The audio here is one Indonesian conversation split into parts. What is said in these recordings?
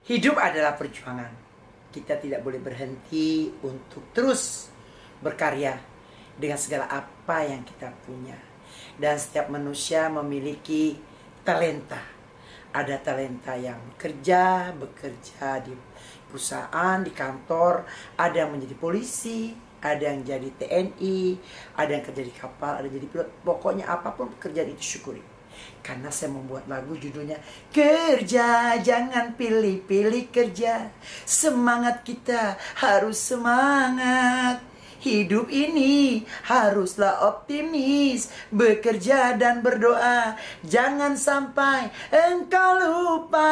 Hidup adalah perjuangan. Kita tidak boleh berhenti untuk terus berkarya dengan segala apa yang kita punya. Dan setiap manusia memiliki talenta. Ada talenta yang bekerja di perusahaan, di kantor, ada yang menjadi polisi, ada yang jadi TNI, ada yang kerja di kapal, ada yang jadi pilot. Pokoknya apapun pekerjaan itu syukuri. Karena saya membuat lagu judulnya Kerja, jangan pilih-pilih kerja. Semangat kita harus semangat. Hidup ini haruslah optimis. Bekerja dan berdoa, jangan sampai engkau lupa.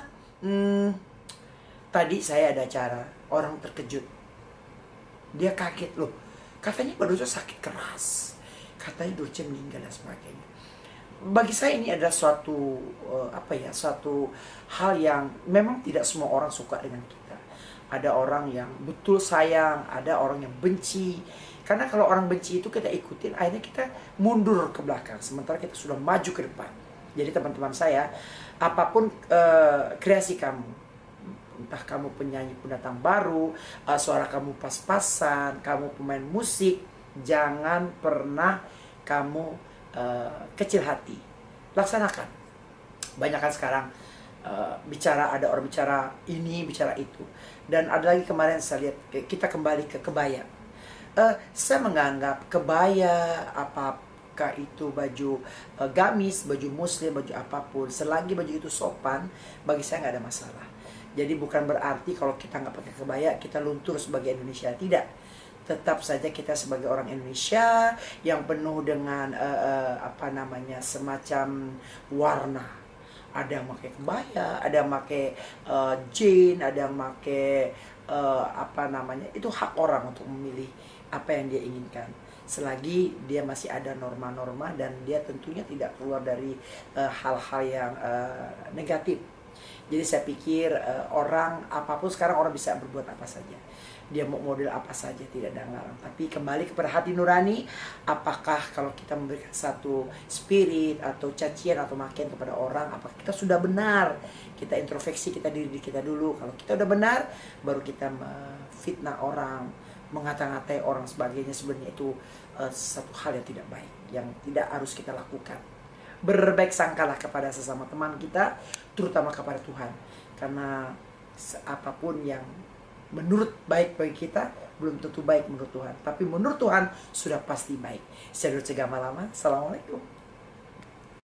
Tadi saya ada acara, orang terkejut. Dia kaget loh. Katanya Mbak Dorce sakit keras. Katanya Dorce meninggal dan sebagainya. Bagi saya ini adalah suatu suatu hal yang memang tidak semua orang suka dengan kita. Ada orang yang betul sayang, ada orang yang benci. Karena kalau orang benci itu kita ikutin, akhirnya kita mundur ke belakang, sementara kita sudah maju ke depan. Jadi teman-teman saya, apapun kreasi kamu, entah kamu penyanyi pendatang baru, suara kamu pas-pasan, kamu pemain musik, jangan pernah kamu kecil hati. Laksanakan. Banyak kan sekarang ada orang bicara ini, bicara itu. Dan ada lagi kemarin saya lihat, kita kembali ke kebaya. Saya menganggap kebaya, apakah itu baju gamis, baju muslim, baju apapun, selagi baju itu sopan, bagi saya nggak ada masalah. Jadi bukan berarti kalau kita nggak pakai kebaya kita luntur sebagai Indonesia, tidak. Tetap saja kita sebagai orang Indonesia yang penuh dengan semacam warna. Ada yang pakai kebaya, ada yang pakai jean, ada yang pakai itu hak orang untuk memilih apa yang dia inginkan. Selagi dia masih ada norma-norma dan dia tentunya tidak keluar dari hal-hal yang negatif. Jadi saya pikir orang apapun sekarang orang bisa berbuat apa saja. Dia mau model apa saja, tidak ada ngarang. Tapi kembali kepada hati nurani, apakah kalau kita memberikan satu spirit atau cacian atau makian kepada orang, apakah kita sudah benar? Kita introspeksi diri kita dulu. Kalau kita udah benar, baru kita fitnah orang, mengata-ngatai orang sebagainya. Sebenarnya itu satu hal yang tidak baik, yang tidak harus kita lakukan. Berbaik sangkalah kepada sesama teman kita, terutama kepada Tuhan. Karena apapun yang menurut baik bagi kita belum tentu baik menurut Tuhan, tapi menurut Tuhan sudah pasti baik. Saya Dorce Gamalama. Assalamualaikum.